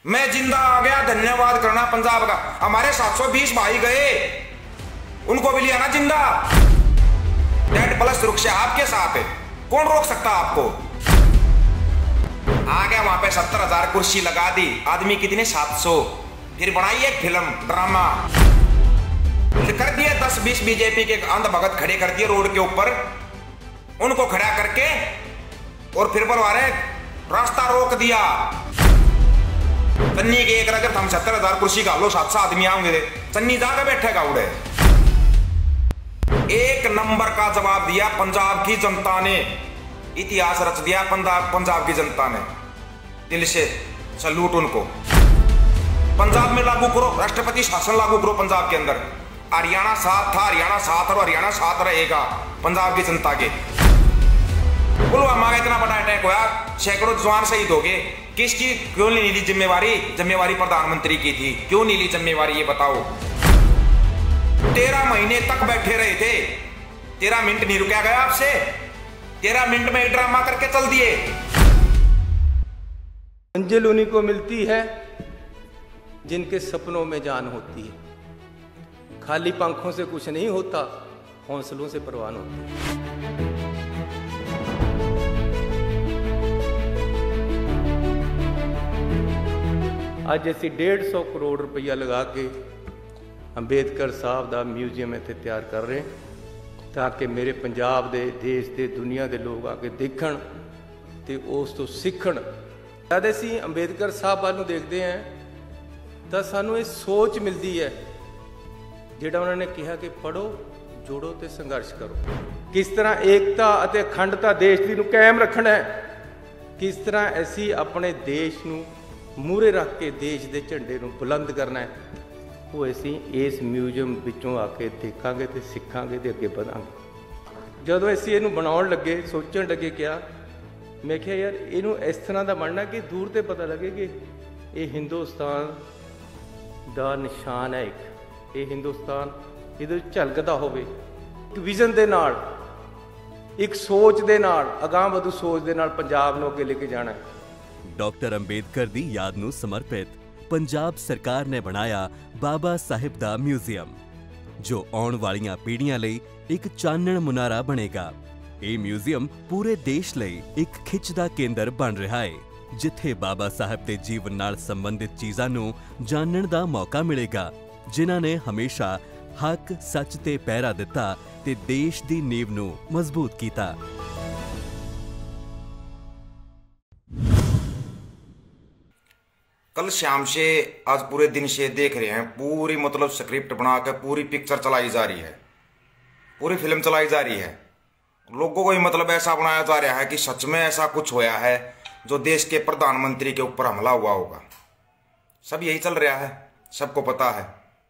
मैं जिंदा आ गया, धन्यवाद करना पंजाब का। हमारे 720 भाई गए, उनको भी लिया ना जिंदा। डेढ़ प्लस सुरक्षा आपके साथ है, कौन रोक सकता आपको? आ गया वहां पे 70,000 कुर्सी लगा दी, आदमी कितने 700। फिर बनाई एक फिल्म ड्रामा, कर दिए 10-20 बीजेपी के अंध भगत खड़े कर दिए रोड के ऊपर, उनको खड़ा करके और फिर बोलवा रहे रास्ता रोक दिया। चन्नी के एक रगत हम 70,000 कुर्सी का लो, 700 आदमी आएंगे, चन्नी जाकर बैठेगा उड़े। एक नंबर का जवाब दिया पंजाब की जनता ने, इतिहास रच दिया पंजाब की जनता ने। दिल से सैल्यूट उनको। पंजाब में लागू करो, राष्ट्रपति शासन लागू करो पंजाब के अंदर। हरियाणा साथ था, हरियाणा साथ और हरियाणा साथ रहेगा पंजाब की जनता के। पुलवामा का इतना बड़ा अटैक हुआ, सैकड़ों जवान शहीद हो गए, किसकी क्यों नहीं ली जिम्मेवारी? जिम्मेवारी प्रधानमंत्री की थी, क्यों नहीं ली जिम्मेवारी ये बताओ? 13 महीने तक बैठे रहे थे, 13 मिनट नहीं रुका गया आपसे, 13 मिनट में ड्रामा करके चल दिए। मंजिल उन्हीं को मिलती है जिनके सपनों में जान होती है। खाली पंखों से कुछ नहीं होता, हौसलों से परवान होती है। आज ऐसी 150 करोड़ रुपया लगा के अंबेडकर साहब का म्यूजियम इत्थे तैयार कर रहे हैं, ताकि मेरे पंजाब दे, देश दे, दुनिया के लोग आके देखण ते उस तो सीखण। जद असीं अंबेडकर साहब वाल नूं देखते हैं तो सानू ये सोच मिलती है, जिहड़ा उन्होंने कहा कि पढ़ो, जोड़ो ते संघर्ष करो। किस तरह एकता अते अखंडता देश दी नूं कायम रखना है, किस तरह असीं अपने देश नूं मूहरे रख के देश के झंडे नूं बुलंद करना है, वो असीं इस म्यूजियम विचों आके देखांगे ते सीखांगे ते अगे बढ़ांगे। जदों असीं इहनूं बनाउण लगे, सोचण लगे, क्या मैं क्या यार इहनूं इस तरह का बनना कि दूर ते पता लगे कि ये हिंदुस्तान दा निशान है, ये हिंदुस्तान इहदे झलकदा होवे, एक विजन दे नाल, एक सोच दे नाल, अगांह वधू सोच दे नाल पंजाब नूं अगे लेके जाना है। डॉक्टर अंबेडकर दी याद नूं समर्पित पंजाब सरकार ने बनाया बाबा साहिब दा म्यूजियम, जो आउण वालियां पीढ़ियां लई एक चानण मुनारा बनेगा। ये म्यूजियम पूरे देश लई एक खिच दा केंद्र बन रहा है, जिथे बाबा साहिब दे जीवन नाल संबंधित चीज़ां नूं जानण दा मौका मिलेगा, जिन्हां ने हमेशा हक सच ते पहरा दिता ते देश दी नींव नूं मजबूत कीता। कल शाम से आज पूरे दिन से देख रहे हैं, पूरी मतलब स्क्रिप्ट बना के पूरी पिक्चर चलाई जा रही है, पूरी फिल्म चलाई जा रही है। लोगों को ही मतलब ऐसा बनाया जा रहा है कि सच में ऐसा कुछ होया है जो देश के प्रधानमंत्री के ऊपर हमला हुआ होगा। सब यही चल रहा है, सबको पता है।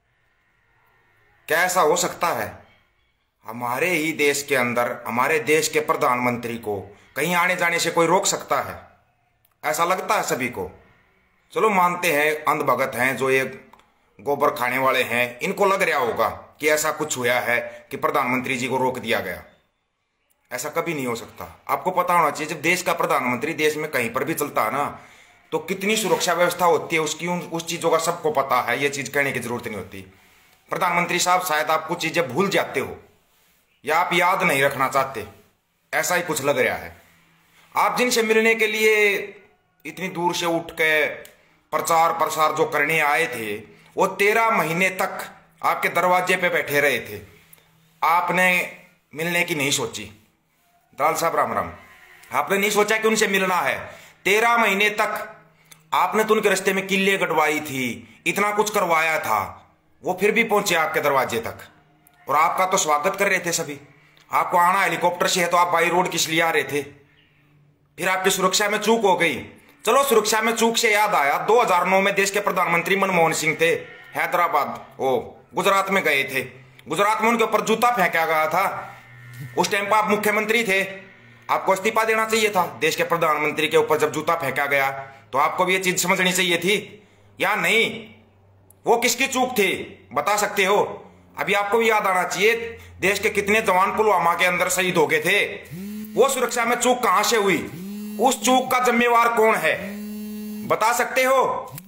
क्या ऐसा हो सकता है? हमारे ही देश के अंदर हमारे देश के प्रधानमंत्री को कहीं आने जाने से कोई रोक सकता है? ऐसा लगता है सभी को। चलो मानते हैं अंध भगत हैं, जो ये गोबर खाने वाले हैं, इनको लग रहा होगा कि ऐसा कुछ हुआ है कि प्रधानमंत्री जी को रोक दिया गया। ऐसा कभी नहीं हो सकता। आपको पता होना चाहिए, जब देश का प्रधानमंत्री देश में कहीं पर भी चलता है ना, तो कितनी सुरक्षा व्यवस्था होती है उसकी, उस चीज़ों का सबको पता है। ये चीज़ कहने की जरूरत नहीं होती। प्रधानमंत्री साहब शायद आप कुछ चीज़ें भूल जाते हो या आप याद नहीं रखना चाहते, ऐसा ही कुछ लग रहा है। आप जिनसे मिलने के लिए इतनी दूर से उठ के प्रचार प्रसार जो करने आए थे, वो 13 महीने तक आपके दरवाजे पे बैठे रहे थे। आपने मिलने की नहीं सोची। दलाल साहब राम राम। आपने नहीं सोचा कि उनसे मिलना है। 13 महीने तक आपने तो उनके रास्ते में किले कटवाई थी, इतना कुछ करवाया था, वो फिर भी पहुंचे आपके दरवाजे तक और आपका तो स्वागत कर रहे थे सभी। आपको आना हेलीकॉप्टर से है तो आप बाई रोड किस लिए आ रहे थे? फिर आपकी सुरक्षा में चूक हो गई। चलो सुरक्षा में चूक से याद आया, 2009 में देश के प्रधानमंत्री मनमोहन सिंह थे, हैदराबाद गुजरात में गए थे। गुजरात में उनके ऊपर जूता फेंका गया था। उस टाइम पर आप मुख्यमंत्री थे, आपको इस्तीफा देना चाहिए था। देश के प्रधानमंत्री के ऊपर जब जूता फेंका गया तो आपको भी ये चीज समझनी चाहिए थी या नहीं? वो किसकी चूक थी बता सकते हो? अभी आपको भी याद आना चाहिए, देश के कितने जवान पुलवामा के अंदर शहीद हो गए थे। वो सुरक्षा में चूक कहां से हुई? उस चूक का जिम्मेवार कौन है बता सकते हो?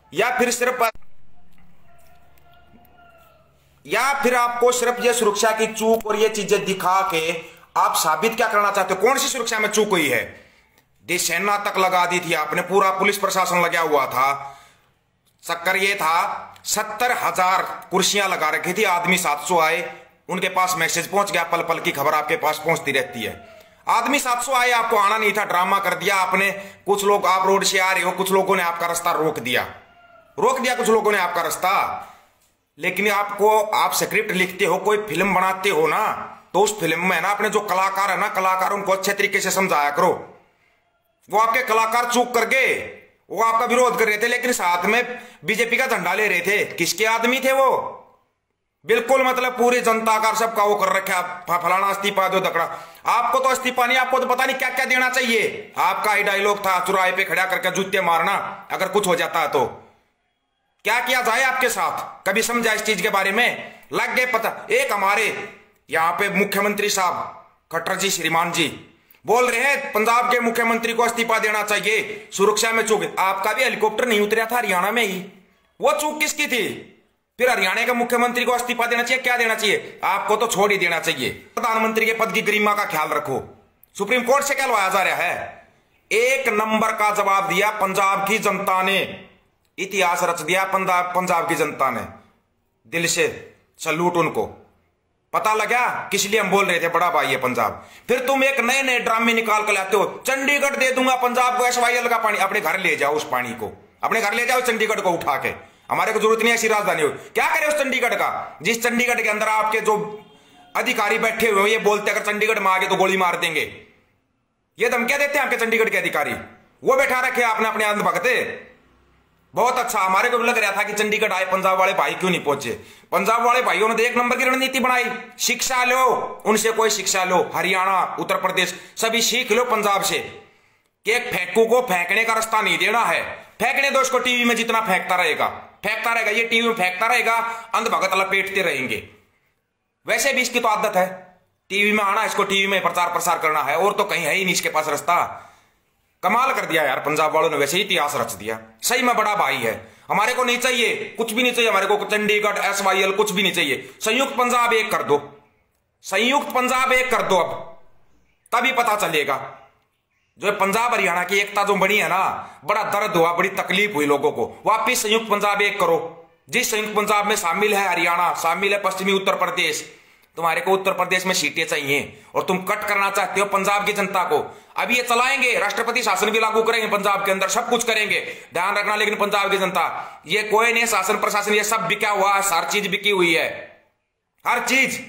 या फिर आपको सिर्फ ये सुरक्षा की चूक और ये चीजें दिखा के आप साबित क्या करना चाहते हो? कौन सी सुरक्षा में चूक हुई है? देश सेना तक लगा दी थी आपने, पूरा पुलिस प्रशासन लगा हुआ था। चक्कर ये था 70,000 कुर्सियां लगा रखी थी, आदमी 700 आए, उनके पास मैसेज पहुंच गया, पल पल की खबर आपके पास पहुंचती रहती है। आदमी 700 आए, आपको आना नहीं था, ड्रामा कर दिया आपने। कुछ लोग, आप रोड से आ रहे हो, कुछ लोगों ने आपका रास्ता रोक दिया कुछ लोगों ने आपका रास्ता। लेकिन आप स्क्रिप्ट लिखते हो, कोई फिल्म बनाते हो ना, तो उस फिल्म में ना अपने जो कलाकार है ना, कलाकार उनको अच्छे तरीके से समझाया करो। वो आपके कलाकार चूक कर गए, वो आपका विरोध कर रहे थे, लेकिन साथ में बीजेपी का झंडा ले रहे थे। किसके आदमी थे वो? बिल्कुल मतलब पूरी जनता का सबका वो कर रखा, फलाना इस्तीफा दो दकड़ा। आपको तो इस्तीफा नहीं, आपको तो पता नहीं क्या क्या देना चाहिए। आपका ही डायलॉग था चौराहे पे खड़ा करके जूते मारना अगर कुछ हो जाता है तो। क्या किया जाए आपके साथ? कभी समझा इस चीज के बारे में? लग गए पता। एक हमारे यहाँ पे मुख्यमंत्री साहब खट्टर जी, श्रीमान जी बोल रहे हैं पंजाब के मुख्यमंत्री को इस्तीफा देना चाहिए, सुरक्षा में चूक। आपका भी हेलीकॉप्टर नहीं उतरा था हरियाणा में ही, वो चूक किसकी थी? फिर हरियाणा के मुख्यमंत्री को इस्तीफा देना चाहिए? क्या देना चाहिए? आपको तो छोड़ ही देना चाहिए। प्रधानमंत्री के पद की गरिमा का ख्याल रखो। सुप्रीम कोर्ट से क्या लवाया जा रहा है? एक नंबर का जवाब दिया पंजाब की जनता ने, इतिहास रच दिया पंजाब की जनता ने। दिल से सल्यूट उनको। पता लगा किस लिए हम बोल रहे थे बड़ा भाई है पंजाब। फिर तुम एक नए नए ड्रामे निकाल कर लाते हो, चंडीगढ़ दे दूंगा पंजाब को SYL का पानी। अपने घर ले जाओ, उस पानी को अपने घर ले जाओ, चंडीगढ़ को उठा के। हमारे को जरूरत नहीं ऐसी राजधानी हो। क्या करे उस चंडीगढ़ का, जिस चंडीगढ़ के अंदर आपके जो अधिकारी बैठे हुए ये बोलते अगर चंडीगढ़ में आगे तो गोली मार देंगे, ये धमकियां देते हैं आपके चंडीगढ़ के अधिकारी। वो बैठा रखे आपने अपने अंधभक्ते। बहुत अच्छा, हमारे को भी लग रहा था कि चंडीगढ़ आए पंजाब वाले भाई, क्यों नहीं पहुंचे? पंजाब वाले भाइयों ने तो एक नंबर की रणनीति बनाई। शिक्षा लो, उनसे कोई शिक्षा लो। हरियाणा, उत्तर प्रदेश सभी सीख लो पंजाब से कि एक फेंकू को फेंकने का रास्ता नहीं देना है। फेंकने दो उसको, टीवी में जितना फेंकता रहेगा ये टीवी में फेंकता रहेगा, अंधभगत लपेटते रहेंगे। वैसे भी इसकी तो आदत है टीवी में आना, इसको टीवी में प्रचार प्रसार करना है, और तो कहीं है ही नहीं इसके पास रास्ता। कमाल कर दिया यार पंजाब वालों ने, वैसे ही इतिहास रच दिया। सही में बड़ा भाई है। हमारे को नहीं चाहिए, कुछ भी नहीं चाहिए हमारे को, चंडीगढ़ SYL कुछ भी नहीं चाहिए। संयुक्त पंजाब एक कर दो, संयुक्त पंजाब एक कर दो, अब तभी पता चलेगा। जो पंजाब हरियाणा की एकता जो बनी है ना, बड़ा दर्द हुआ, बड़ी तकलीफ हुई लोगों को। वापिस संयुक्त पंजाब एक करो। जिस संयुक्त पंजाब में शामिल है हरियाणा, शामिल है पश्चिमी उत्तर प्रदेश। तुम्हारे को उत्तर प्रदेश में सीटें चाहिए और तुम कट करना चाहते हो पंजाब की जनता को। अभी ये चलाएंगे, राष्ट्रपति शासन भी लागू करेंगे पंजाब के अंदर, सब कुछ करेंगे, ध्यान रखना। लेकिन पंजाब की जनता, ये कोई नहीं शासन प्रशासन, ये सब बिका हुआ है, हर चीज बिकी हुई है, हर चीज।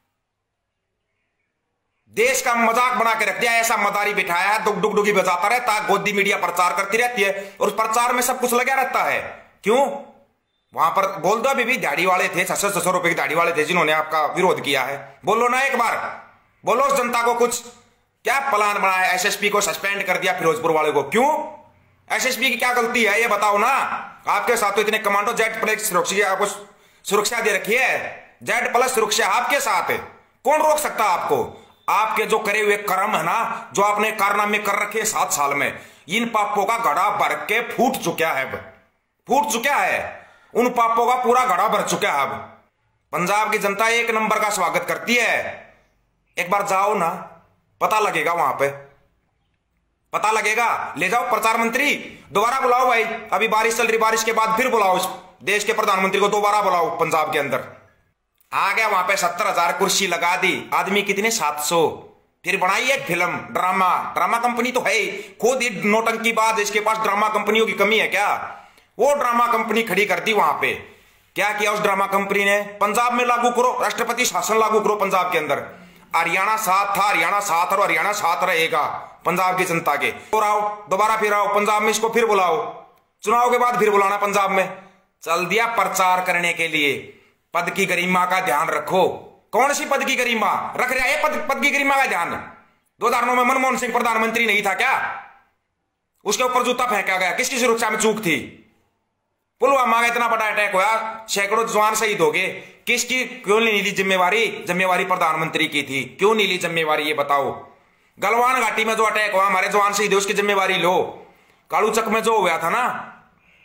देश का मजाक बना के रख दिया, ऐसा मदारी बिठाया है, डुगडुगी बजाता रहता है, गोदी मीडिया प्रचार करती रहती है, और उस प्रचार में सब कुछ लगा रहता है। क्यों? वहां पर बोल दो, अभी भी दाढ़ी वाले थे, 600 रुपए की दाढ़ी वाले थे जिन्होंने आपका विरोध किया है। बोलो ना एक बार, बोलो उस जनता को कुछ। क्या प्लान बनाया? SSP को सस्पेंड कर दिया फिरोजपुर वाले को, क्यों? SSP की क्या गलती है ये बताओ ना। आपके साथ तो इतने कमांडो, Z+ सुरक्षा दे रखी है, Z+ सुरक्षा आपके साथ है, कौन रोक सकता आपको? आपके जो करे हुए कर्म है ना, जो आपने कारनामे कर रखे 7 साल में, इन पापों का घड़ा भर के फूट चुका है, फूट चुका है। उन पापों का पूरा घड़ा भर चुका है। अब पंजाब की जनता एक नंबर का स्वागत करती है। एक बार जाओ ना, पता लगेगा, वहां पे पता लगेगा। ले जाओ प्रचार मंत्री, दोबारा बुलाओ भाई। अभी बारिश चल रही, बारिश के बाद फिर बुलाओ इस देश के प्रधानमंत्री को, दोबारा बुलाओ पंजाब के अंदर। आ गया वहां पे, 70,000 कुर्सी लगा दी, आदमी कितने? 700। फिर बनाई एक फिल्म, ड्रामा कंपनी तो है ही, खुद ही नौटंकीबाज, इसके पास ड्रामा कंपनियों की कमी है क्या? वो ड्रामा कंपनी खड़ी कर दी वहां पे। क्या किया उस ड्रामा कंपनी ने? पंजाब में लागू करो, राष्ट्रपति शासन लागू करो पंजाब के अंदर। हरियाणा साथ था, हरियाणा साथ, और हरियाणा साथ रहेगा पंजाब की जनता के। और आओ दोबारा, फिर आओ पंजाब में, इसको फिर बुलाओ, चुनाव के बाद फिर बुलाना पंजाब में। चल दिया प्रचार करने के लिए। पद की गरिमा का ध्यान रखो। कौन सी पद की गरिमा रख रहा है? पद की गरिमा का ध्यान 2009 में मनमोहन सिंह प्रधानमंत्री नहीं था क्या? उसके ऊपर जूता फेंका गया, किसकी सुरक्षा में चूक थी? पुलवामा का इतना बड़ा अटैक हुआ, सैकड़ों जवान शहीद हो गए, किसकी? क्यों नहीं ली जिम्मेवारी? जिम्मेवारी प्रधानमंत्री की थी। क्यों नहीं ली जिम्मेवारी ये बताओ? गलवान घाटी में जो अटैक हुआ, हमारे जवान शहीद, उसकी जिम्मेवारी लो। कालूचक में जो हुआ था ना,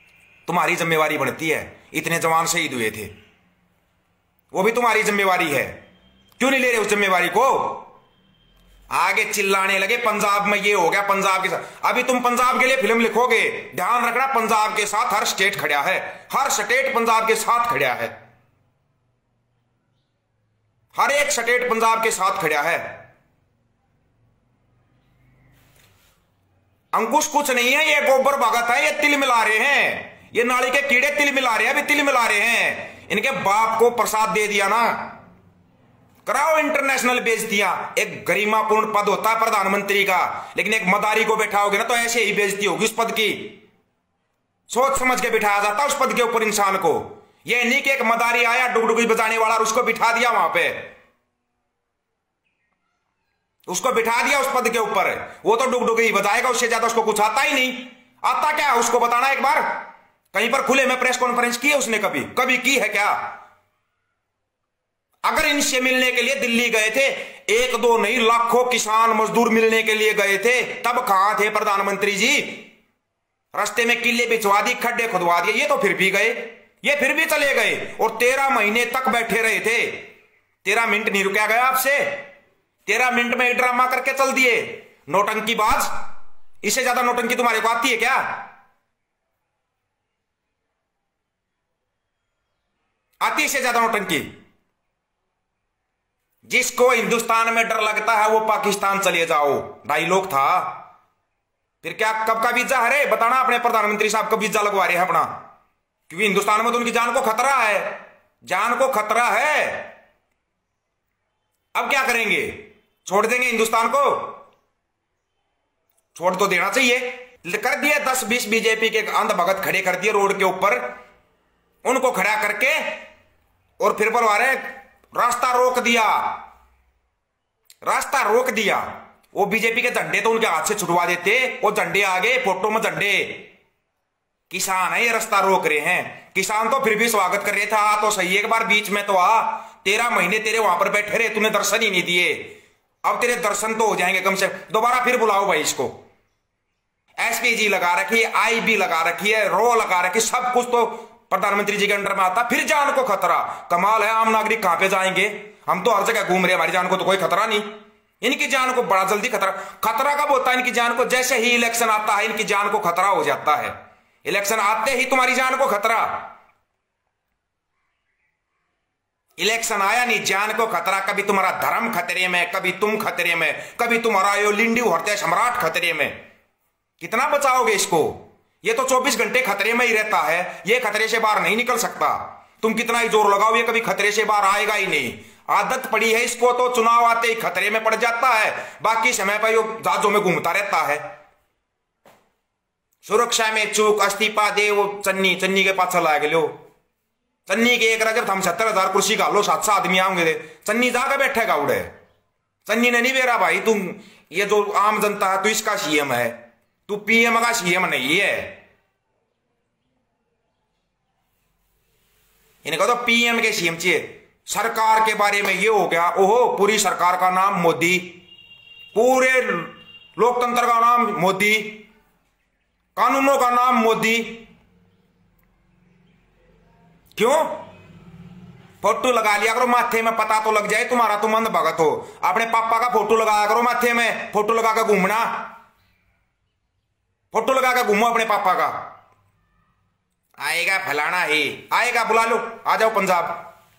तुम्हारी जिम्मेवारी बनती है। इतने जवान शहीद हुए थे, वो भी तुम्हारी जिम्मेवारी है। क्यों नहीं ले रहे उस जिम्मेवारी को? आगे चिल्लाने लगे पंजाब में ये हो गया, पंजाब के साथ। अभी तुम पंजाब के लिए फिल्म लिखोगे, ध्यान रखना पंजाब के साथ हर स्टेट खड़ा है, हर स्टेट पंजाब के साथ खड़ा है, हर एक स्टेट पंजाब के साथ खड़ा है। अंकुश कुछ नहीं है, ये गोबर भगत है, ये तिल मिला रहे हैं, ये नाली के कीड़े तिल मिला रहे हैं, अभी तिल मिला रहे हैं। इनके बाप को प्रसाद दे दिया ना, कराओ इंटरनेशनल बेइज्जतियां। एक गरिमापूर्ण पद होता है प्रधानमंत्री का, लेकिन एक मदारी को बैठाओगे ना तो ऐसे ही बेइज्जती होगी उस पद की। सोच समझ के बिठाया जाता उस पद के ऊपर इंसान को। यह नहीं कि एक मदारी आया डुगडुगी बजाने वाला और उसको बिठा दिया वहां पे, उसको बिठा दिया उस पद के ऊपर। वो तो डुगडुगी ही बजाएगा, उससे ज्यादा उसको कुछ आता ही नहीं। आता क्या है उसको बताना एक बार। कहीं पर खुले में प्रेस कॉन्फ्रेंस की है उसने? कभी की है क्या? अगर इनसे मिलने के लिए दिल्ली गए थे, एक दो नहीं लाखों किसान मजदूर मिलने के लिए गए थे, तब कहां थे प्रधानमंत्री जी? रास्ते में किले बिछवा दी, खड्डे खुदवा दिए, ये तो फिर भी गए, ये फिर भी चले गए और 13 महीने तक बैठे रहे थे। 13 मिनट नहीं रुका गया आपसे, 13 मिनट में ड्रामा करके चल दिए। नौटंकीबाज, इससे ज्यादा नौटंकी तुम्हारे को आती है क्या? आती है इससे ज्यादा नौटंकी? जिसको हिंदुस्तान में डर लगता है वो पाकिस्तान चले जाओ, डायलॉग था। फिर क्या कब का वीजा है रे? बताना अपने प्रधानमंत्री साहब कब वीजा लगवा रहे हैं अपना, क्योंकि हिंदुस्तान में तो उनकी जान को खतरा है, जान को खतरा है। अब क्या करेंगे? छोड़ देंगे हिंदुस्तान को? छोड़ तो देना चाहिए। कर दिए 10-20 बीजेपी के अंध भगत खड़े कर दिए रोड के ऊपर, उनको खड़ा करके और फिर बोलवा रहे रास्ता रोक दिया, रास्ता रोक दिया। वो बीजेपी के झंडे तो उनके हाथ से छुड़वा देते, वो झंडे आगे फोटो में झंडे। किसान है ये रास्ता रोक रहे हैं, किसान तो फिर भी स्वागत कर रहे थे, आ तो सही एक बार बीच में तो आ। 13 महीने तेरे वहां पर बैठे रहे, तूने दर्शन ही नहीं दिए, अब तेरे दर्शन तो हो जाएंगे कम से कम। दोबारा फिर बुलाओ भाई इसको। एसपीजी लगा रखी है, आईबी लगा रखी है, रो लगा रखी, सब कुछ तो प्रधानमंत्री जी के अंडर में आता, फिर जान को खतरा। कमाल है, आम नागरिक कहां पे जाएंगे? हम तो हर जगह घूम रहे हैं, हमारी जान को तो कोई खतरा नहीं। इनकी जान को बड़ा जल्दी खतरा। खतरा कब होता है इनकी जान को? जैसे ही इलेक्शन आता है इनकी जान को खतरा हो जाता है। इलेक्शन आते ही तुम्हारी जान को खतरा। इलेक्शन आया नहीं, जान को खतरा। कभी तुम्हारा धर्म खतरे में, कभी तुम खतरे में, कभी तुम्हारा यो लिंडी हृदय सम्राट खतरे में। कितना बचाओगे इसको? ये तो 24 घंटे खतरे में ही रहता है, ये खतरे से बाहर नहीं निकल सकता। तुम कितना ही जोर लगाओ, ये कभी खतरे से बाहर आएगा ही नहीं। आदत पड़ी है इसको, तो चुनाव आते ही खतरे में पड़ जाता है, बाकी समय पर ये जहाजों में घूमता रहता है। सुरक्षा में चूक, इस्तीफा दे, वो चन्नी के पास चला गए लो। चन्नी के एक रजब हम 70,000 कुर्सी का लो, 700 आदमी आएंगे, चन्नी जाकर बैठेगा उड़े। चन्नी ने नहीं बेरा भाई, तुम ये जो आम जनता है, तू इसका सीएम है, तू पीएम का सीएम नहीं है। इनको तो पीएम के सीएम चाहिए। सरकार के बारे में ये हो गया, ओहो पूरी सरकार का नाम मोदी, पूरे लोकतंत्र का नाम मोदी, कानूनों का नाम मोदी। क्यों? फोटो लगा लिया करो माथे में, पता तो लग जाए तुम्हारा तुम अंध भगत हो। अपने पापा का फोटो लगाया करो माथे में, फोटो लगा कर घूमना, फोटो लगा कर घूमो अपने पापा का। आएगा फलाना ही आएगा, बुला लो, आ जाओ पंजाब,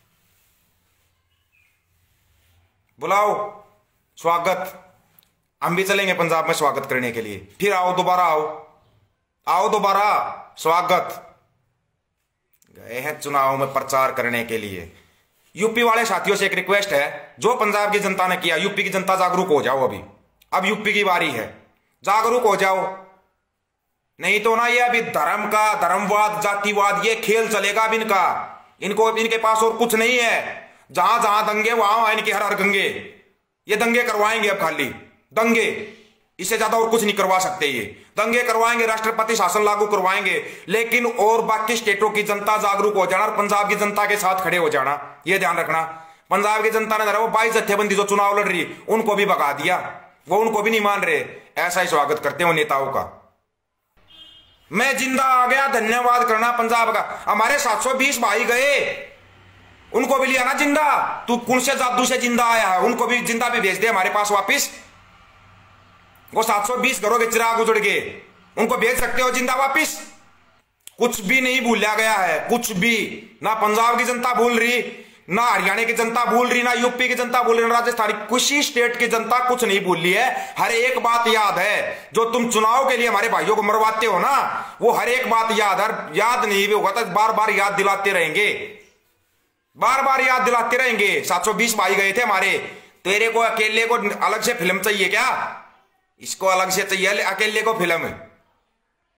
बुलाओ, स्वागत। हम भी चलेंगे पंजाब में स्वागत करने के लिए। फिर आओ, दोबारा आओ दोबारा, स्वागत। गए हैं चुनाव में प्रचार करने के लिए। यूपी वाले साथियों से एक रिक्वेस्ट है, जो पंजाब की जनता ने किया, यूपी की जनता जागरूक हो जाओ। अभी अब यूपी की बारी है, जागरूक हो जाओ। नहीं तो ना ये अभी धर्म का, धर्मवाद, जातिवाद, ये खेल चलेगा अब इनका। इनको इनके पास और कुछ नहीं है। जहां जहां दंगे वहां इनके हर हर गंगे। ये दंगे करवाएंगे अब, खाली दंगे, इससे ज्यादा और कुछ नहीं करवा सकते। ये दंगे करवाएंगे, राष्ट्रपति शासन लागू करवाएंगे, लेकिन और बाकी स्टेटों की जनता जागरूक हो जाना और पंजाब की जनता के साथ खड़े हो जाना। ये ध्यान रखना। पंजाब की जनता ने जरा वो 22 जत्थेबंदी जो चुनाव लड़ रही, उनको भी भगा दिया, वो उनको भी नहीं मान रहे। ऐसा ही स्वागत करते हो नेताओं का। मैं जिंदा आ गया, धन्यवाद करना पंजाब का। हमारे 720 भाई गए, उनको भी लिया ना जिंदा। तू कौन से जादू से जिंदा आया है, उनको भी जिंदा भी भेज दे हमारे पास वापिस। वो 720 घरों के चिराग उजड़ गए, उनको भेज सकते हो जिंदा वापिस। कुछ भी नहीं भूला गया है, कुछ भी। ना पंजाब की जनता भूल रही, ना हरियाणा की जनता भूल रही, ना यूपी की जनता भूल रही, ना राजस्थान, किसी स्टेट की जनता कुछ नहीं भूल रही है। हर एक बात याद है। जो तुम चुनाव के लिए हमारे भाइयों को मरवाते हो ना, वो हर एक बात याद है। याद नहीं भी होगा तो बार बार याद दिलाते रहेंगे, बार बार याद दिलाते रहेंगे। 720 भाई गए थे हमारे। तेरे को अकेले को अलग से फिल्म चाहिए क्या? इसको अलग से चाहिए अकेले को फिल्म।